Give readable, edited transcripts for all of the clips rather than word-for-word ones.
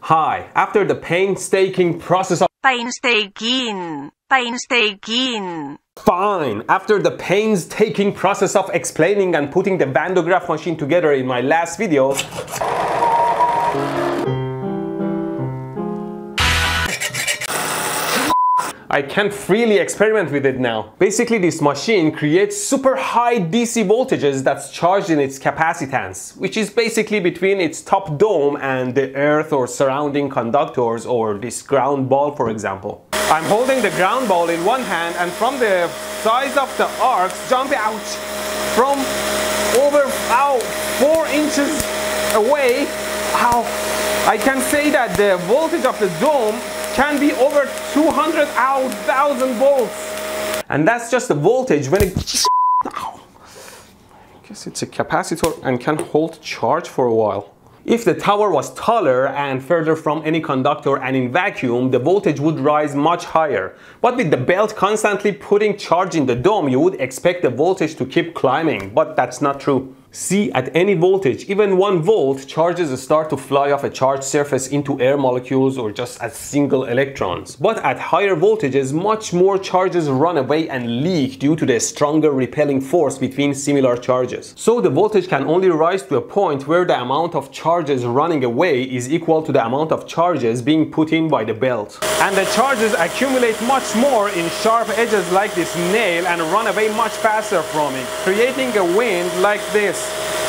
Hi, after the painstaking process of Painstaking. Fine, after the painstaking process of explaining and putting the Graaff machine together in my last video, I can freely experiment with it now. Basically, this machine creates super high DC voltages that's charged in its capacitance, which is basically between its top dome and the earth or surrounding conductors, or this ground ball, for example. I'm holding the ground ball in one hand, and from the size of the arcs jump out from over 4 inches away. I can say that the voltage of the dome can be over 200,000 volts. And that's just the voltage when it... I guess it's a capacitor and can hold charge for a while. If the tower was taller and further from any conductor and in vacuum, the voltage would rise much higher. But with the belt constantly putting charge in the dome, you would expect the voltage to keep climbing, but that's not true. See, at any voltage, even 1 volt, charges start to fly off a charged surface into air molecules or just as single electrons. But at higher voltages, much more charges run away and leak due to the stronger repelling force between similar charges. So the voltage can only rise to a point where the amount of charges running away is equal to the amount of charges being put in by the belt. And the charges accumulate much more in sharp edges like this nail and run away much faster from it, creating a wind like this.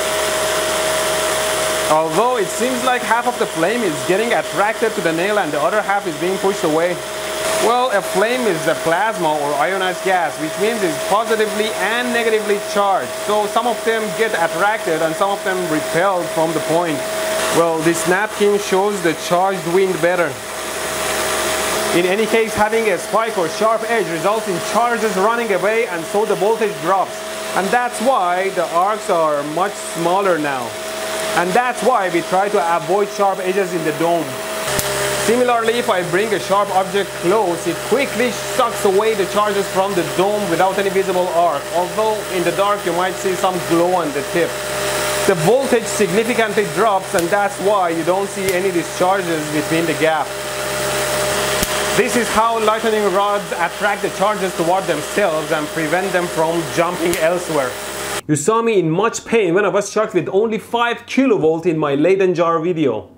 Although it seems like half of the flame is getting attracted to the nail and the other half is being pushed away. Well, a flame is a plasma or ionized gas, which means it's positively and negatively charged. So some of them get attracted and some of them repelled from the point. Well, this napkin shows the charged wind better. In any case, having a spike or sharp edge results in charges running away, and so the voltage drops. And that's why the arcs are much smaller now. And that's why we try to avoid sharp edges in the dome. Similarly, if I bring a sharp object close, it quickly sucks away the charges from the dome without any visible arc. Although in the dark you might see some glow on the tip. The voltage significantly drops, and that's why you don't see any discharges between the gap. This is how lightning rods attract the charges toward themselves and prevent them from jumping elsewhere. You saw me in much pain when I was shocked with only 5 kilovolt in my Leyden jar video.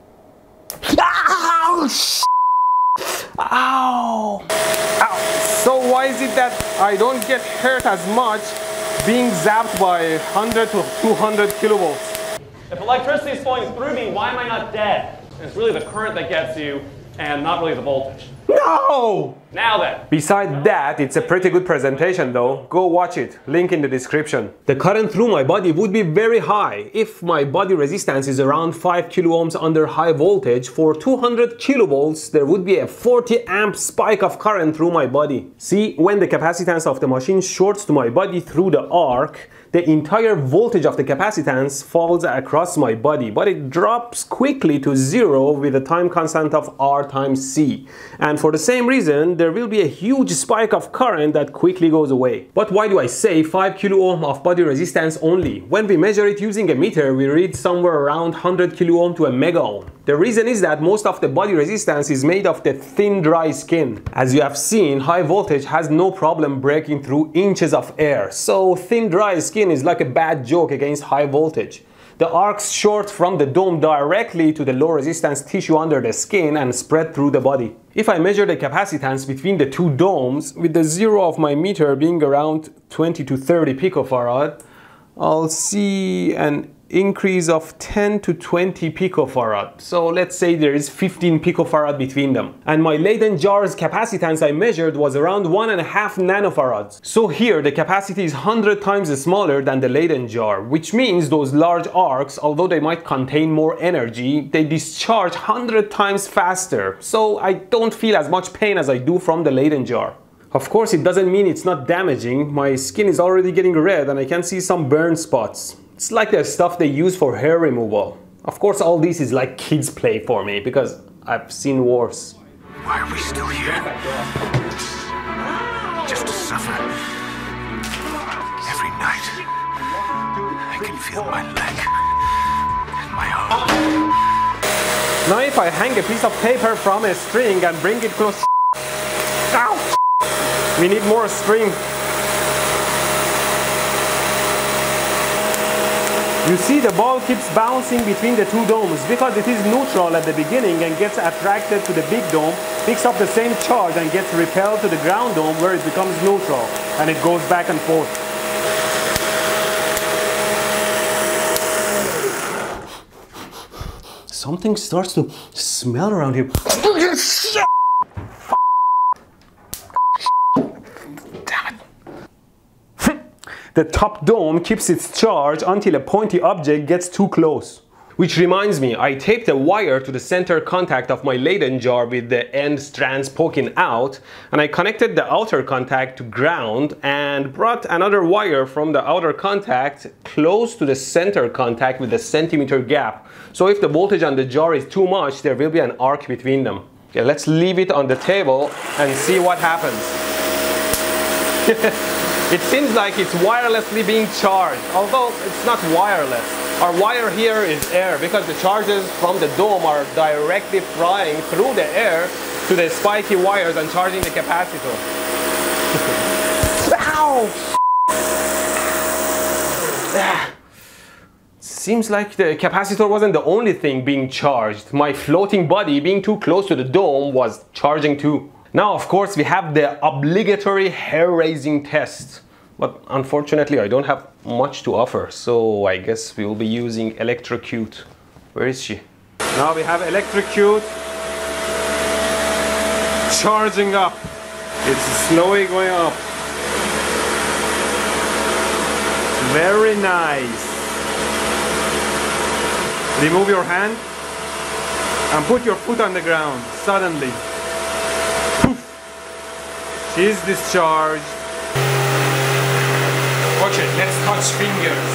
Ow! Ow! Ow! So why is it that I don't get hurt as much being zapped by 100 to 200 kilovolts? If electricity is flowing through me, why am I not dead? And it's really the current that gets you, and not really the voltage. No! Now then. Besides that, it's a pretty good presentation though. Go watch it. Link in the description. The current through my body would be very high. If my body resistance is around 5 kilo ohms under high voltage, for 200 kilovolts, there would be a 40 amp spike of current through my body. See, when the capacitance of the machine shorts to my body through the arc, the entire voltage of the capacitance falls across my body, but it drops quickly to 0 with a time constant of R times C. And for the same reason, there will be a huge spike of current that quickly goes away. But why do I say 5 kilo ohm of body resistance only? When we measure it using a meter, we read somewhere around 100 kilo ohm to a mega ohm. The reason is that most of the body resistance is made of the thin dry skin. As you have seen, high voltage has no problem breaking through inches of air. So thin dry skin is like a bad joke against high voltage. The arcs short from the dome directly to the low resistance tissue under the skin and spread through the body. If I measure the capacitance between the two domes, with the zero of my meter being around 20 to 30 picofarad, I'll see an increase of 10 to 20 picofarad. So let's say there is 15 picofarad between them. And my Leyden jar's capacitance I measured was around 1.5 nanofarads. So here the capacity is 100 times smaller than the Leyden jar, which means those large arcs, although they might contain more energy, they discharge 100 times faster. So I don't feel as much pain as I do from the Leyden jar. Of course, it doesn't mean it's not damaging. My skin is already getting red and I can see some burn spots. It's like the stuff they use for hair removal. Of course, all this is like kids' play for me because I've seen worse. Why are we still here? Just to suffer. Every night, I can feel my leg and my arm. Now if I hang a piece of paper from a string and bring it close, ouch! We need more string. You see the ball keeps bouncing between the two domes because it is neutral at the beginning and gets attracted to the big dome, picks up the same charge and gets repelled to the ground dome where it becomes neutral and it goes back and forth. Something starts to smell around here. The top dome keeps its charge until a pointy object gets too close. Which reminds me, I taped a wire to the center contact of my Leyden jar with the end strands poking out, and I connected the outer contact to ground and brought another wire from the outer contact close to the center contact with a centimeter gap. So if the voltage on the jar is too much, there will be an arc between them. Okay, let's leave it on the table and see what happens. It seems like it's wirelessly being charged, although it's not wireless. Our wire here is air because the charges from the dome are directly flying through the air to the spiky wires and charging the capacitor. Ow! Seems like the capacitor wasn't the only thing being charged. My floating body being too close to the dome was charging too. Now, of course, we have the obligatory hair-raising test. But unfortunately, I don't have much to offer, so I guess we will be using Electrocute. Where is she? Now we have Electrocute charging up. It's slowly going up. Very nice. Remove your hand and put your foot on the ground suddenly. She's discharged. Okay, let's touch fingers.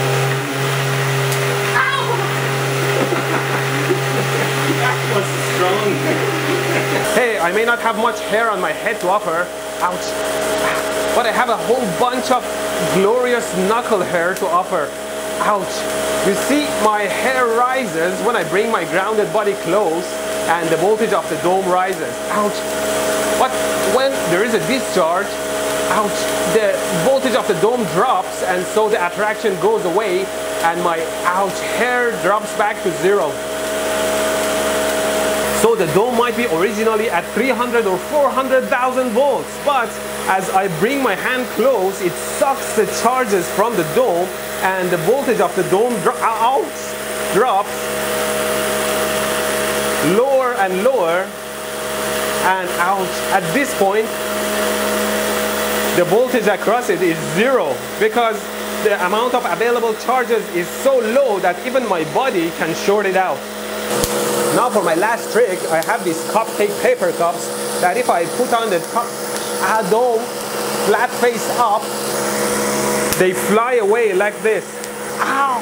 Ow! That was strong. Hey, I may not have much hair on my head to offer. Ouch. But I have a whole bunch of glorious knuckle hair to offer. Ouch. You see, my hair rises when I bring my grounded body close and the voltage of the dome rises. Ouch. But when there is a discharge, ouch, the voltage of the dome drops and so the attraction goes away and my ouch hair drops back to zero. So the dome might be originally at 300 or 400,000 volts, but as I bring my hand close, it sucks the charges from the dome and the voltage of the dome drops lower and lower. And ouch, at this point, the voltage across it is zero because the amount of available charges is so low that even my body can short it out. Now for my last trick, I have these Cupcake paper cups that if I put on the dome flat face up, they fly away like this. Ow!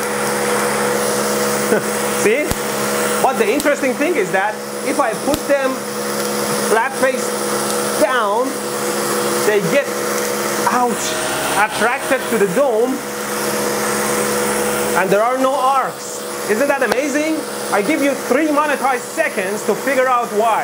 See? But the interesting thing is that if I put them flat face down, they get, ouch, attracted to the dome and there are no arcs. Isn't that amazing? I give you 3 monetized seconds to figure out why.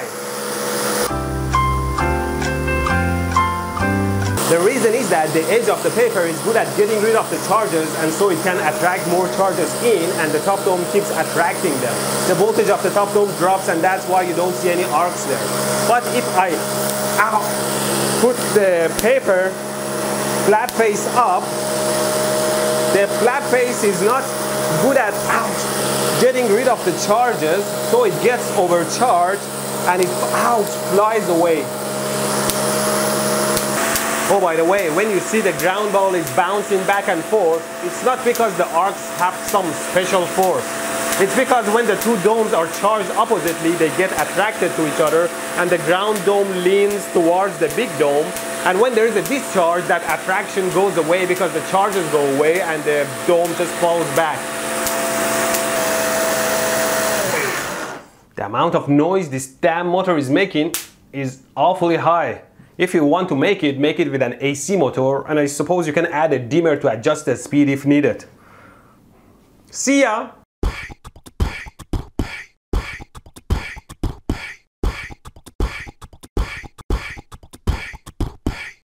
The reason is that the edge of the paper is good at getting rid of the charges and so it can attract more charges in and the top dome keeps attracting them. The voltage of the top dome drops and that's why you don't see any arcs there. But if I put the paper flat face up, the flat face is not good at getting rid of the charges, so it gets overcharged and it flies away. Oh, by the way, when you see the ground ball is bouncing back and forth, it's not because the arcs have some special force. It's because when the two domes are charged oppositely, they get attracted to each other and the ground dome leans towards the big dome. And when there is a discharge, that attraction goes away because the charges go away and the dome just falls back. The amount of noise this damn motor is making is awfully high. If you want to make it with an AC motor, and I suppose you can add a dimmer to adjust the speed if needed. See ya!